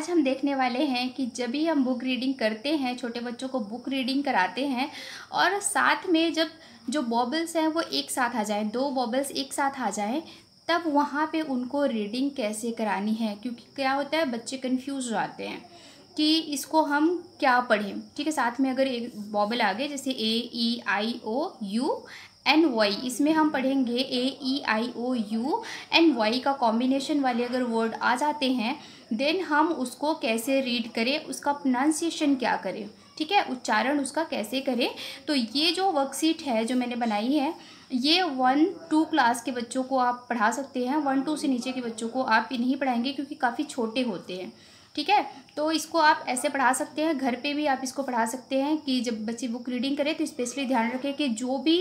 आज हम देखने वाले हैं कि जब भी हम बुक रीडिंग करते हैं, छोटे बच्चों को बुक रीडिंग कराते हैं और साथ में जब जो बॉबल्स हैं वो एक साथ आ जाएं, दो बॉबल्स एक साथ आ जाएं, तब वहाँ पे उनको रीडिंग कैसे करानी है। क्योंकि क्या होता है, बच्चे कंफ्यूज हो जाते हैं कि इसको हम क्या पढ़ें। ठीक है, साथ में अगर एक बॉबल आ गए जैसे A E I O U and Y, इसमें हम पढ़ेंगे A E I O U and Y का कॉम्बिनेशन वाले अगर वर्ड आ जाते हैं, देन हम उसको कैसे रीड करें, उसका प्रोनाउंसिएशन क्या करें, ठीक है, उच्चारण उसका कैसे करें। तो ये जो वर्कशीट है जो मैंने बनाई है, ये 1-2 क्लास के बच्चों को आप पढ़ा सकते हैं। 1-2 से नीचे के बच्चों को आप नहीं पढ़ाएंगे क्योंकि काफ़ी छोटे होते हैं। ठीक है, तो इसको आप ऐसे पढ़ा सकते हैं, घर पे भी आप इसको पढ़ा सकते हैं कि जब बच्चे बुक रीडिंग करें तो स्पेशली ध्यान रखें कि जो भी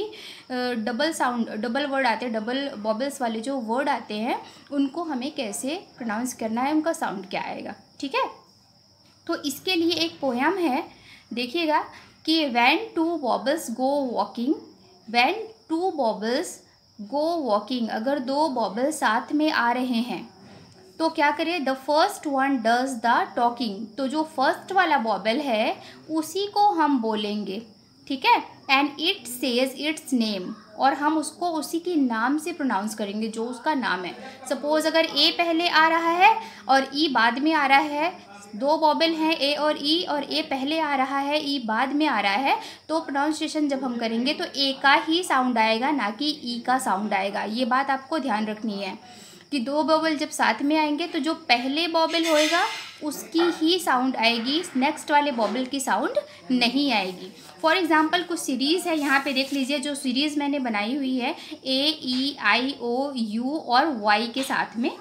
डबल वर्ड आते हैं, डबल बॉबल्स वाले जो वर्ड आते हैं, उनको हमें कैसे प्रोनाउंस करना है, उनका साउंड क्या आएगा। ठीक है, तो इसके लिए एक पोएम है, देखिएगा कि when two vowels go walking, when two vowels go walking, अगर दो बॉबल्स साथ में आ रहे हैं तो क्या करें, the first one does the talking, तो जो फर्स्ट वाला बॉबल है उसी को हम बोलेंगे। ठीक है, and it says its name, और हम उसको उसी के नाम से प्रोनाउंस करेंगे जो उसका नाम है। सपोज अगर ए पहले आ रहा है और ई बाद में आ रहा है, दो बॉबल हैं ए और ए पहले आ रहा है, ई बाद में आ रहा है, तो प्रोनाउंसिएशन जब हम करेंगे तो ए का ही साउंड आएगा, ना कि ई का साउंड आएगा। ये बात आपको ध्यान रखनी है कि दो बॉबल जब साथ में आएंगे तो जो पहले बॉबल होएगा उसकी ही साउंड आएगी, नेक्स्ट वाले बॉबल की साउंड नहीं आएगी। फॉर एग्जांपल कुछ सीरीज़ है, यहाँ पे देख लीजिए जो सीरीज़ मैंने बनाई हुई है ए ई आई ओ यू और वाई के साथ में।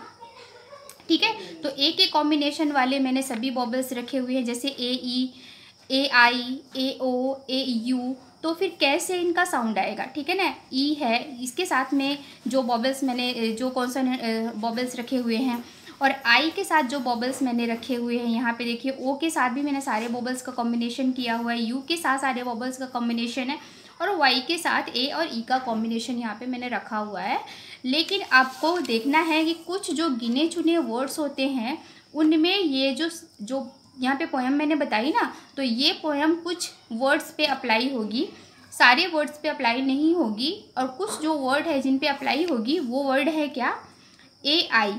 ठीक है, तो ए के कॉम्बिनेशन वाले मैंने सभी बॉबल्स रखे हुए हैं, जैसे A E, A I, A O, A you, तो फिर कैसे इनका साउंड आएगा। ठीक है ना, ई है, इसके साथ में जो बॉबल्स मैंने जो कॉन्सोनेंट बॉबल्स रखे हुए हैं, और आई के साथ जो बॉबल्स मैंने रखे हुए हैं, यहाँ पे देखिए ओ के साथ भी मैंने सारे बॉबल्स का कॉम्बिनेशन किया हुआ है, यू के साथ सारे बॉबल्स का कॉम्बिनेशन है, और वाई के साथ ए और ई का कॉम्बिनेशन यहाँ पे मैंने रखा हुआ है। लेकिन आपको देखना है कि कुछ जो गिने चुने वर्ड्स होते हैं उनमें ये जो यहाँ पे पोएम मैंने बताई ना, तो ये पोएम कुछ वर्ड्स पे अप्लाई होगी, सारे वर्ड्स पे अप्लाई नहीं होगी, और कुछ जो वर्ड है जिन पे अप्लाई होगी वो वर्ड है क्या, ए आई।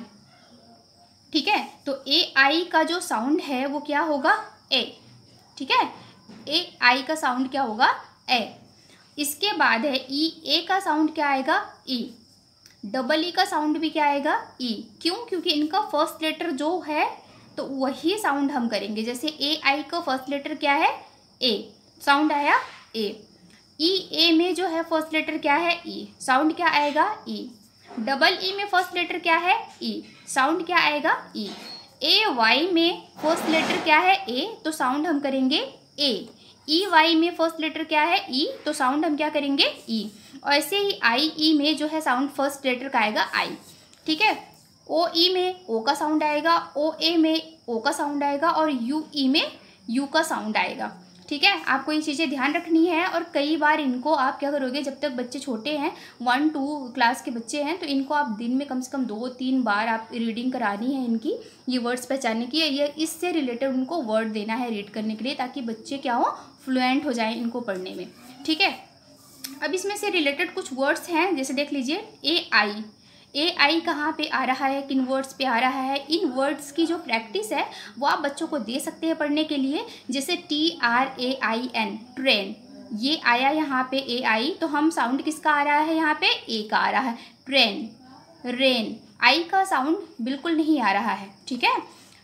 ठीक है, तो ए आई का जो साउंड है वो क्या होगा, ए। ठीक है, ए आई का साउंड क्या होगा, ए। इसके बाद है ई, ए का साउंड क्या आएगा, ई। डबल ई का साउंड भी क्या आएगा, ई। क्यों, क्योंकि इनका फर्स्ट लेटर जो है तो वही साउंड हम करेंगे। जैसे ए आई का फर्स्ट लेटर क्या है, ए, साउंड आया ए। ई ए में जो है फर्स्ट लेटर क्या है, ई, साउंड क्या आएगा, ई। डबल ई में फर्स्ट लेटर क्या है, ई, साउंड क्या आएगा, ई। ए वाई में फर्स्ट लेटर क्या है, ए, तो साउंड हम करेंगे ए। ई वाई में फर्स्ट लेटर क्या है, ई, तो साउंड हम क्या करेंगे, ई। और ऐसे ही आई ई में जो है साउंड फर्स्ट लेटर का आएगा, आई। ठीक है, ओ ई में ओ का साउंड आएगा, ओ ए में ओ का साउंड आएगा, और यू ई में यू का साउंड आएगा। ठीक है, आपको ये चीज़ें ध्यान रखनी है। और कई बार इनको आप क्या करोगे, जब तक बच्चे छोटे हैं, 1-2 क्लास के बच्चे हैं, तो इनको आप दिन में कम से कम 2-3 बार आप रीडिंग करानी है इनकी, ये वर्ड्स पहचानने की, ये इससे रिलेटेड उनको वर्ड देना है रीड करने के लिए, ताकि बच्चे क्या हो, फ्लुएंट हो जाएं इनको पढ़ने में। ठीक है, अब इसमें से रिलेटेड कुछ वर्ड्स हैं, जैसे देख लीजिए ए आई। ए आई कहाँ पे आ रहा है, किन वर्ड्स पे आ रहा है, इन वर्ड्स की जो प्रैक्टिस है वो आप बच्चों को दे सकते हैं पढ़ने के लिए। जैसे TRAIN, ट्रेन, ये आया यहाँ पे ए आई, तो हम साउंड किसका आ रहा है, यहाँ पे ए का आ रहा है। ट्रेन, रेन, आई का साउंड बिल्कुल नहीं आ रहा है। ठीक है,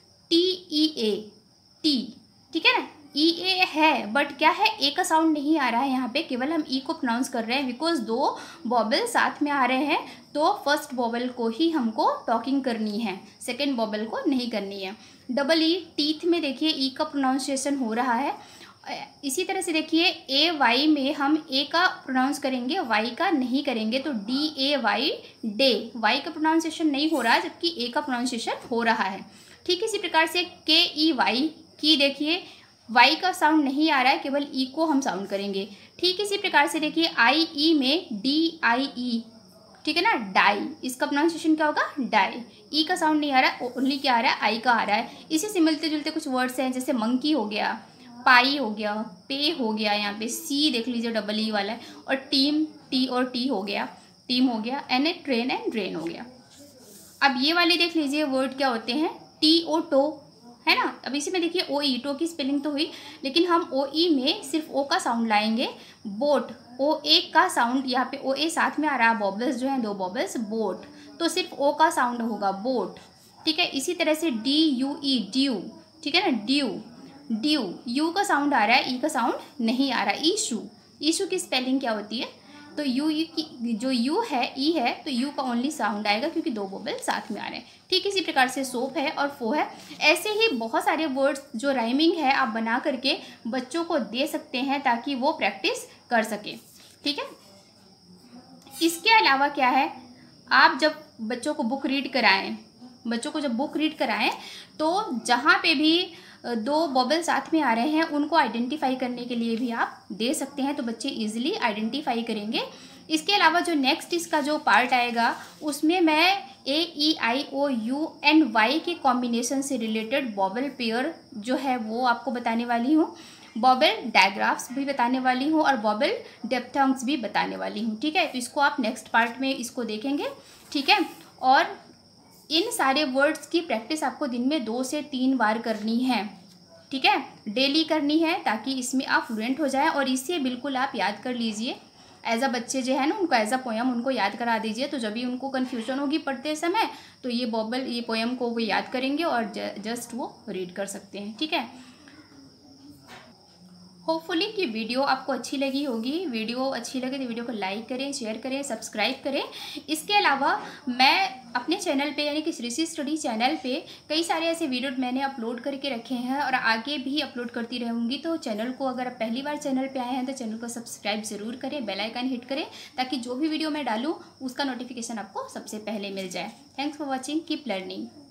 TEA, टी, ठीक है ना, ई ए है बट क्या है, ए का साउंड नहीं आ रहा है यहाँ पे, केवल हम ई को प्रोनाउंस कर रहे हैं, बिकॉज दो बॉबल साथ में आ रहे हैं, तो फर्स्ट बॉबल को ही हमको टॉकिंग करनी है, सेकेंड बॉबल को नहीं करनी है। डबल ई, टीथ में देखिए ई का प्रोनाउंसिएशन हो रहा है। इसी तरह से देखिए ए वाई में हम ए का प्रोनाउंस करेंगे, वाई का नहीं करेंगे, तो DAY, डे, वाई का प्रोनाउंसिएशन नहीं हो रहा है जबकि ए का प्रोनाउंसिएशन हो रहा है। ठीक इसी प्रकार से KEY की, देखिए वाई का साउंड नहीं आ रहा है, केवल ई को हम साउंड करेंगे। ठीक इसी प्रकार से देखिए IE में DIE, ठीक है ना, डाई, इसका प्रोनाउंसिएशन क्या होगा, डाई। ई का साउंड नहीं आ रहा है, ओनली क्या आ रहा है, आई का आ रहा है। इसी से मिलते जुलते कुछ वर्ड्स हैं, जैसे मंकी हो गया, पाई हो गया, पे हो गया, यहाँ पे सी देख लीजिए डबल ई वाला है, और टीम, टी और टी हो गया, टीम हो गया, एंड ट्रेन एंड ड्रेन हो गया। अब ये वाले देख लीजिए वर्ड क्या होते हैं, टी ओ टो, है ना। अब इसी में देखिए ओ ई, टो की स्पेलिंग तो हुई, लेकिन हम ओ ई में सिर्फ ओ का साउंड लाएंगे। बोट, ओ ए का साउंड, यहाँ पे ओ ए साथ में आ रहा है, बॉबल्स जो हैं 2 बॉबल्स, बोट, तो सिर्फ ओ का साउंड होगा बोट, ठीक है। इसी तरह से डी यू ई, ड्यू, ठीक है ना, ड्यू, ड्यू, यू का साउंड आ रहा है, ई का साउंड नहीं आ रहा। ईशू, ईशू की स्पेलिंग क्या होती है, तो यू की जो यू है, ई है, तो यू का ओनली साउंड आएगा क्योंकि 2 वोवेल साथ में आ रहे हैं। ठीक इसी प्रकार से सोप है और फो है। ऐसे ही बहुत सारे वर्ड्स जो राइमिंग है आप बना करके बच्चों को दे सकते हैं ताकि वो प्रैक्टिस कर सके, ठीक है। इसके अलावा क्या है, आप जब बच्चों को बुक रीड कराएं, बच्चों को जब बुक रीड कराएं तो जहाँ पे भी 2 वोवेल साथ में आ रहे हैं उनको आइडेंटिफाई करने के लिए भी आप दे सकते हैं, तो बच्चे इजीली आइडेंटिफाई करेंगे। इसके अलावा जो नेक्स्ट इसका जो पार्ट आएगा उसमें मैं A E I O U and Y के कॉम्बिनेशन से रिलेटेड वोवेल पेयर जो है वो आपको बताने वाली हूँ, वोवेल डायग्राफ्स भी बताने वाली हूँ और वोवेल डिप्थोंग्स भी बताने वाली हूँ, ठीक है। तो इसको आप नेक्स्ट पार्ट में इसको देखेंगे, ठीक है। और इन सारे वर्ड्स की प्रैक्टिस आपको दिन में 2 से 3 बार करनी है, ठीक है, डेली करनी है ताकि इसमें आप फ्लुएंट हो जाएं। और इसे बिल्कुल आप याद कर लीजिए एज अ बच्चे जो है ना, उनको एज अ पोएम उनको याद करा दीजिए, तो जब भी उनको कन्फ्यूजन होगी पढ़ते समय तो ये वोवेल, ये पोएम को वो याद करेंगे और जस्ट वो रीड कर सकते हैं, ठीक है। होपफुली कि वीडियो आपको अच्छी लगी होगी। वीडियो अच्छी लगे तो वीडियो को लाइक करें, शेयर करें, सब्सक्राइब करें। इसके अलावा मैं अपने चैनल पे यानी कि श्रीसी स्टडी चैनल पे कई सारे ऐसे वीडियो मैंने अपलोड करके रखे हैं और आगे भी अपलोड करती रहूँगी। तो चैनल को अगर आप पहली बार चैनल पे आए हैं तो चैनल को सब्सक्राइब ज़रूर करें, बेल आइकन हिट करें ताकि जो भी वीडियो मैं डालूँ उसका नोटिफिकेशन आपको सबसे पहले मिल जाए। Thanks for watching, keep learning.